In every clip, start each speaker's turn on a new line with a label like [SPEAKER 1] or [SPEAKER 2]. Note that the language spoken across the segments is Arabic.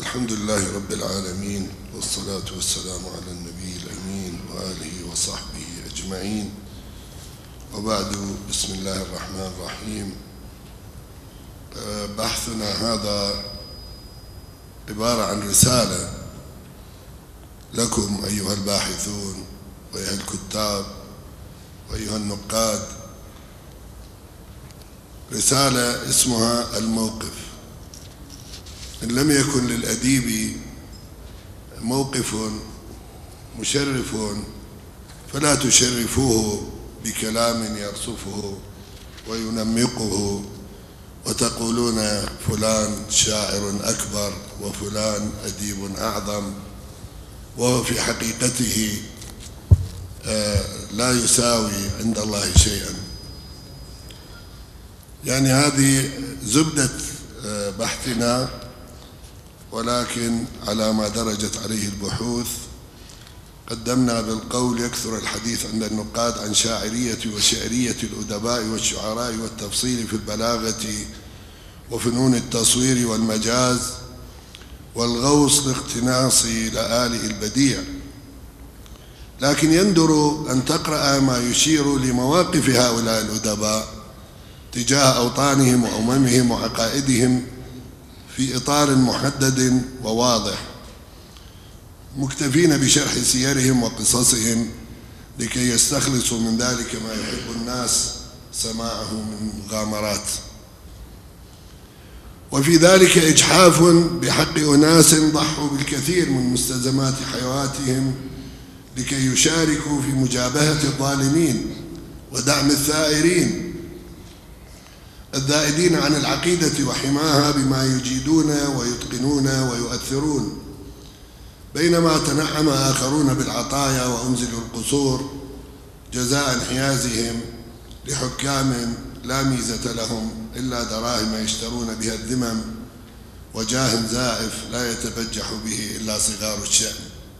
[SPEAKER 1] الحمد لله رب العالمين، والصلاة والسلام على النبي الأمين وآله وصحبه أجمعين، وبعد. بسم الله الرحمن الرحيم. بحثنا هذا عبارة عن رسالة لكم أيها الباحثون وأيها الكتاب وأيها النقاد، رسالة اسمها الموقف. إن لم يكن للأديب موقف مشرف فلا تشرفوه بكلام يرصفه وينمقه وتقولون فلان شاعر أكبر وفلان أديب أعظم، وهو في حقيقته لا يساوي عند الله شيئا. يعني هذه زبدة بحثنا، ولكن على ما درجت عليه البحوث. قدمنا بالقول يكثر الحديث عند النقاد عن شاعرية وشعرية الأدباء والشعراء، والتفصيل في البلاغة وفنون التصوير والمجاز، والغوص لاقتناص لآله البديع. لكن يندر أن تقرأ ما يشير لمواقف هؤلاء الأدباء تجاه أوطانهم وأممهم وعقائدهم في إطار محدد وواضح، مكتفين بشرح سيرهم وقصصهم لكي يستخلصوا من ذلك ما يحب الناس سماعه من مغامرات. وفي ذلك إجحاف بحق أناس ضحوا بالكثير من مستلزمات حياتهم لكي يشاركوا في مجابهة الظالمين ودعم الثائرين الذائدين عن العقيدة وحماها بما يجيدون ويتقنون ويؤثرون، بينما تنعم آخرون بالعطايا وأنزلوا القصور جزاء انحيازهم لحكام لا ميزة لهم إلا دراهم يشترون بها الذمم وجاه زائف لا يتبجح به إلا صغار الشأن.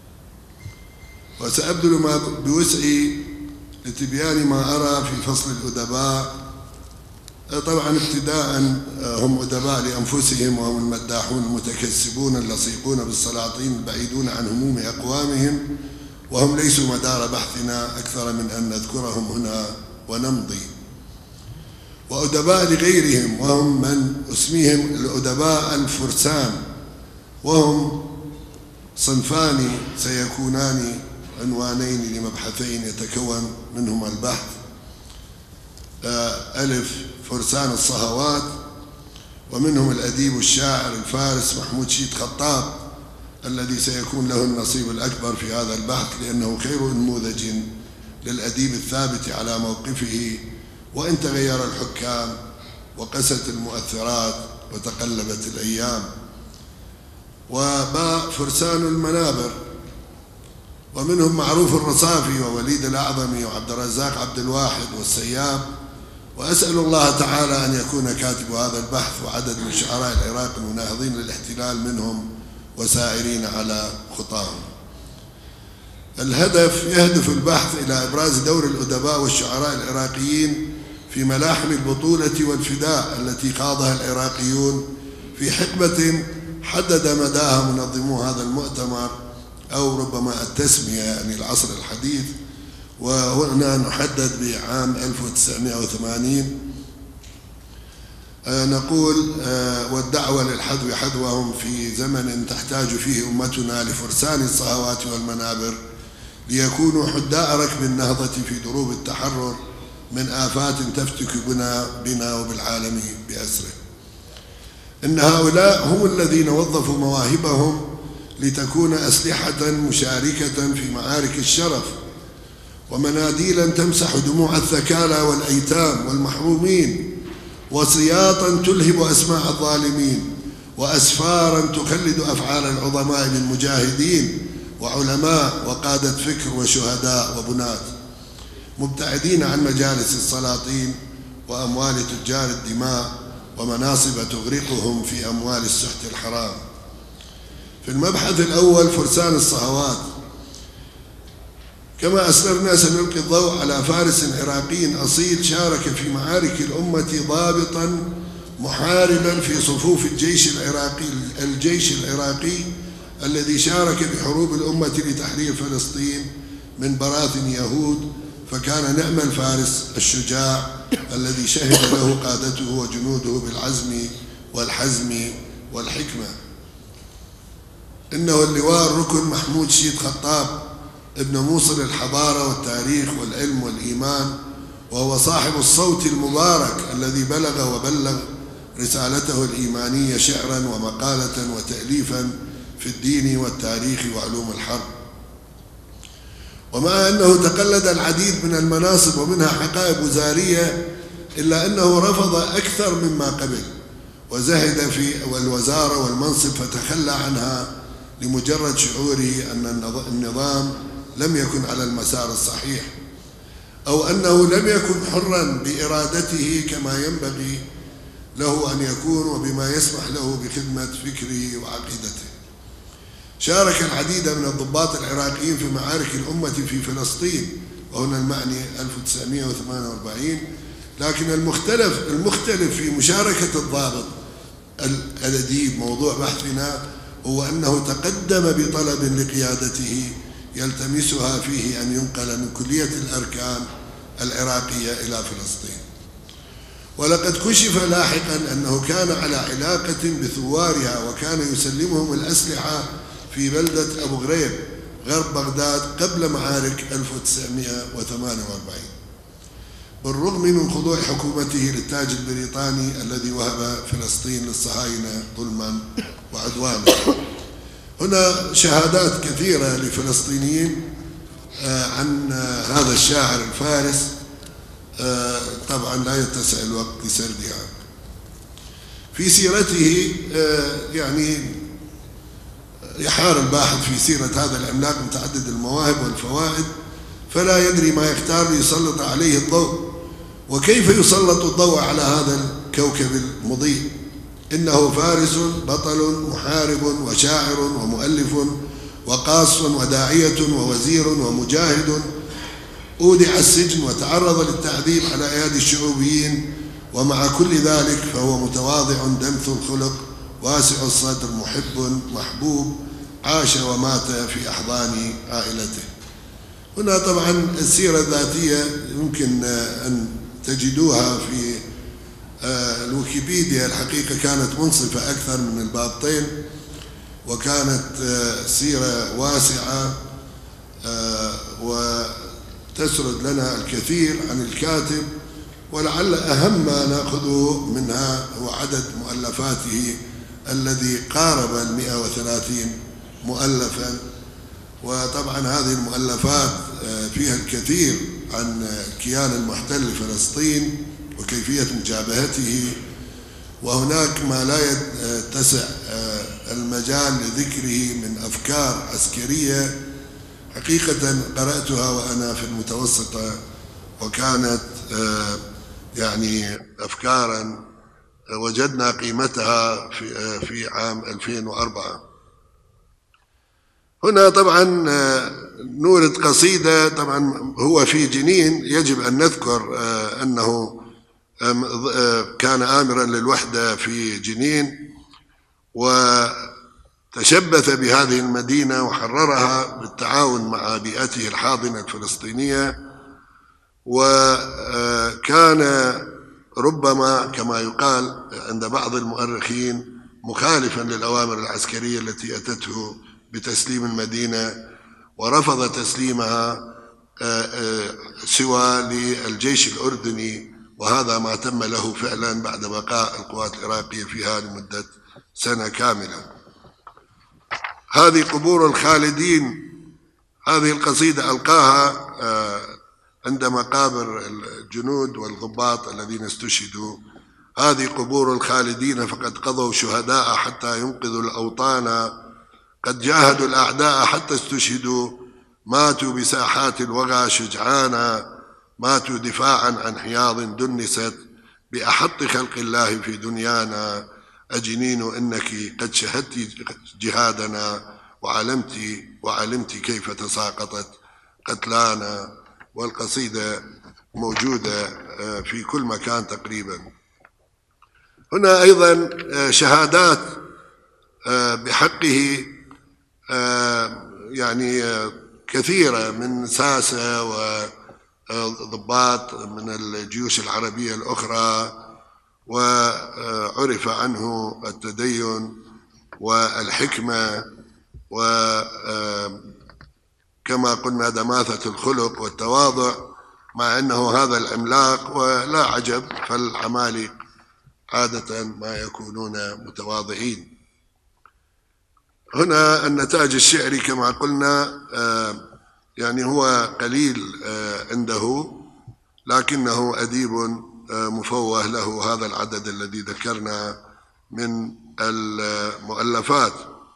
[SPEAKER 1] وسأبذل ما بوسعي لتبيان ما أرى في فصل الأدباء. طبعا ابتداء هم أدباء لأنفسهم، وهم المداحون المتكسبون اللصيقون بالسلاطين البعيدون عن هموم أقوامهم، وهم ليسوا مدار بحثنا أكثر من أن نذكرهم هنا ونمضي. وأدباء لغيرهم، وهم من أسميهم الأدباء الفرسان، وهم صنفان سيكونان عنوانين لمبحثين يتكون منهما البحث. ألف، فرسان الصهوات، ومنهم الأديب الشاعر الفارس محمود شيد خطاب، الذي سيكون له النصيب الأكبر في هذا البحث، لأنه خير نموذج للأديب الثابت على موقفه وإن تغير الحكام وقست المؤثرات وتقلبت الأيام. وباء، فرسان المنابر، ومنهم معروف الرصافي ووليد الأعظمي وعبد الرزاق عبد الواحد والسياب. وأسأل الله تعالى أن يكون كاتب هذا البحث وعدد من شعراء العراق المناهضين للاحتلال منهم وسائرين على خطاهم. الهدف يهدف البحث إلى إبراز دور الأدباء والشعراء العراقيين في ملاحم البطولة والفداء التي خاضها العراقيون في حقبة حدد مداها منظمو هذا المؤتمر، أو ربما التسمية يعني العصر الحديث، وهنا نحدد بعام 1980. نقول والدعوة للحذو حذوهم في زمن تحتاج فيه أمتنا لفرسان الصهوات والمنابر ليكونوا حداء ركب النهضة في دروب التحرر من آفات تفتك بنا وبالعالم بأسره. إن هؤلاء هم الذين وظفوا مواهبهم لتكون أسلحة مشاركة في معارك الشرف، ومناديلا تمسح دموع الثكالى والأيتام والمحرومين، وسياطا تلهب أسماع الظالمين، وأسفارا تخلد أفعال العظماء للمجاهدين وعلماء وقادة فكر وشهداء وبنات، مبتعدين عن مجالس السلاطين وأموال تجار الدماء ومناصب تغرقهم في أموال السحت الحرام. في المبحث الأول، فرسان الصهوات، كما أسلفنا سنلقي الضوء على فارس عراقي أصيل شارك في معارك الأمة ضابطا محاربا في صفوف الجيش العراقي الذي شارك بحروب الأمة لتحرير فلسطين من براثن يهود، فكان نعم الفارس الشجاع الذي شهد له قادته وجنوده بالعزم والحزم والحكمة. إنه اللواء الركن محمود شيد خطاب ابن موصل الحضارة والتاريخ والعلم والإيمان، وهو صاحب الصوت المبارك الذي بلغ وبلغ رسالته الإيمانية شعرا ومقالة وتأليفا في الدين والتاريخ وعلوم الحرب. ومع أنه تقلد العديد من المناصب ومنها حقائب وزارية، إلا أنه رفض أكثر مما قبل وزهد في الوزارة والمنصب فتخلى عنها لمجرد شعوره أن النظام لم يكن على المسار الصحيح، أو أنه لم يكن حرا بإرادته كما ينبغي له أن يكون وبما يسمح له بخدمة فكره وعقيدته. شارك العديد من الضباط العراقيين في معارك الأمة في فلسطين، وهنا المعني 1948، لكن المختلف في مشاركة الضابط الأديب موضوع بحثنا هو أنه تقدم بطلب لقيادته يلتمسها فيه أن ينقل من كلية الأركان العراقية إلى فلسطين. ولقد كشف لاحقا أنه كان على علاقة بثوارها، وكان يسلمهم الأسلحة في بلدة أبو غريب غرب بغداد قبل معارك 1948، بالرغم من خضوع حكومته للتاج البريطاني الذي وهب فلسطين للصهاينة ظلما وعدوانا. هنا شهادات كثيرة لفلسطينيين عن هذا الشاعر الفارس، طبعا لا يتسع الوقت لسردها. في سيرته يعني يحار الباحث في سيرة هذا العملاق متعدد المواهب والفوائد، فلا يدري ما يختار ليسلط عليه الضوء، وكيف يسلط الضوء على هذا الكوكب المضيء. إنه فارس بطل محارب وشاعر ومؤلف وقاص وداعية ووزير ومجاهد، أودع السجن وتعرض للتعذيب على أيادي الشعوبيين، ومع كل ذلك فهو متواضع دمث الخلق واسع الصدر محب محبوب، عاش ومات في أحضان عائلته. هنا طبعا السيرة الذاتية يمكن أن تجدوها في الويكيبيديا، الحقيقة كانت منصفة أكثر من البابطين، وكانت سيرة واسعة وتسرد لنا الكثير عن الكاتب. ولعل أهم ما نأخذه منها هو عدد مؤلفاته الذي قارب 130 مؤلفا، وطبعا هذه المؤلفات فيها الكثير عن الكيان المحتل لفلسطين وكيفية مجابهته، وهناك ما لا يتسع المجال لذكره من أفكار عسكرية حقيقة قرأتها وأنا في المتوسطة، وكانت يعني أفكارا وجدنا قيمتها في عام 2004. هنا طبعا نورد قصيدة، طبعا هو في جنين. يجب أن نذكر أنه كان آمرا للوحدة في جنين، وتشبث بهذه المدينة وحررها بالتعاون مع بيئته الحاضنة الفلسطينية، وكان ربما كما يقال عند بعض المؤرخين مخالفا للأوامر العسكرية التي أتته بتسليم المدينة، ورفض تسليمها سوى للجيش الأردني، وهذا ما تم له فعلا بعد بقاء القوات العراقية فيها لمدة سنة كاملة. هذه قبور الخالدين، هذه القصيدة ألقاها عند مقابر الجنود والضباط الذين استشهدوا. هذه قبور الخالدين فقد قضوا شهداء حتى ينقذوا الأوطان، قد جاهدوا الأعداء حتى استشهدوا، ماتوا بساحات الوغى شجعانا، ماتوا دفاعا عن حياض دنست بأحط خلق الله في دنيانا، أجنين إنك قد شهدت جهادنا وعلمت كيف تساقطت قتلانا. والقصيدة موجودة في كل مكان تقريبا. هنا أيضا شهادات بحقه يعني كثيرة من ساسة وضباط من الجيوش العربية الأخرى، وعرف عنه التدين والحكمة وكما قلنا دماثة الخلق والتواضع، مع أنه هذا العملاق، ولا عجب فالعمالقة عادة ما يكونون متواضعين. هنا النتاج الشعري كما قلنا يعني هو قليل عنده، لكنه أديب مفوه له هذا العدد الذي ذكرنا من المؤلفات.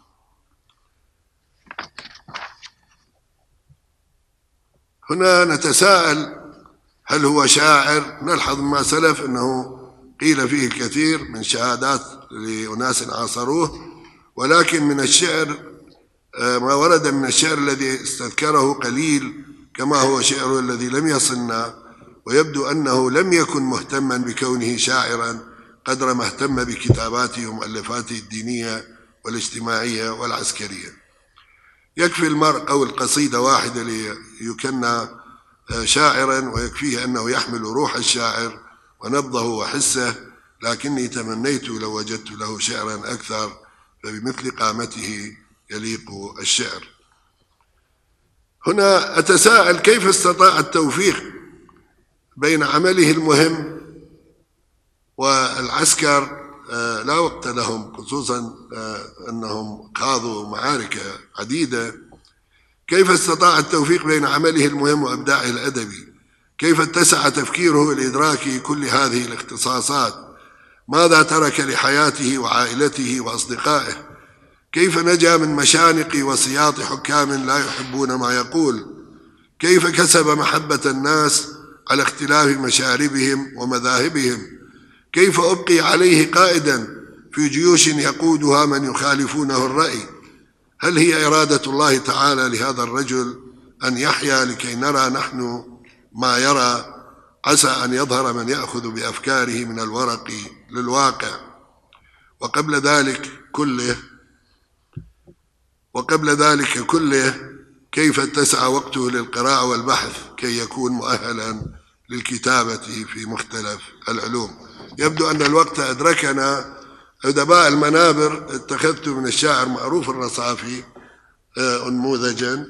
[SPEAKER 1] هنا نتساءل هل هو شاعر؟ نلحظ ما سلف أنه قيل فيه كثير من شهادات لأناس عاصروه، ولكن من الشعر ما ورد من الشعر الذي استذكره قليل، كما هو شعره الذي لم يصلنا، ويبدو أنه لم يكن مهتما بكونه شاعرا قدر ما اهتم بكتاباته ومؤلفاته الدينية والاجتماعية والعسكرية. يكفي المرء أو القصيدة واحدة ليكنى شاعرا، ويكفيه أنه يحمل روح الشاعر ونبضه وحسه، لكني تمنيت لو وجدت له شعرا أكثر، فبمثل قامته يليق الشعر. هنا أتساءل كيف استطاع التوفيق بين عمله المهم والعسكر، لا وقت لهم، خصوصا أنهم خاضوا معارك عديدة. كيف استطاع التوفيق بين عمله المهم وإبداعه الأدبي؟ كيف اتسع تفكيره لإدراك كل هذه الاختصاصات؟ ماذا ترك لحياته وعائلته وأصدقائه؟ كيف نجا من مشانق وسياط حكام لا يحبون ما يقول؟ كيف كسب محبة الناس على اختلاف مشاربهم ومذاهبهم؟ كيف أبقي عليه قائدا في جيوش يقودها من يخالفونه الرأي؟ هل هي إرادة الله تعالى لهذا الرجل أن يحيا لكي نرى نحن ما يرى؟ عسى أن يظهر من يأخذ بأفكاره من الورق للواقع. وقبل ذلك كله كيف اتسع وقته للقراءة والبحث كي يكون مؤهلا للكتابة في مختلف العلوم. يبدو أن الوقت أدركنا. أدباء المنابر اتخذت من الشاعر معروف الرصافي نموذجا،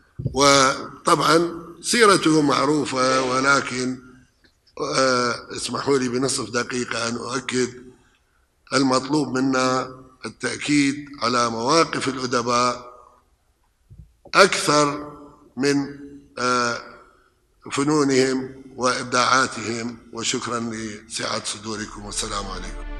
[SPEAKER 1] وطبعا سيرته معروفة، ولكن اسمحوا لي بنصف دقيقة أن أؤكد المطلوب منا التأكيد على مواقف الأدباء أكثر من فنونهم وإبداعاتهم. وشكرا لسعة صدوركم، والسلام عليكم.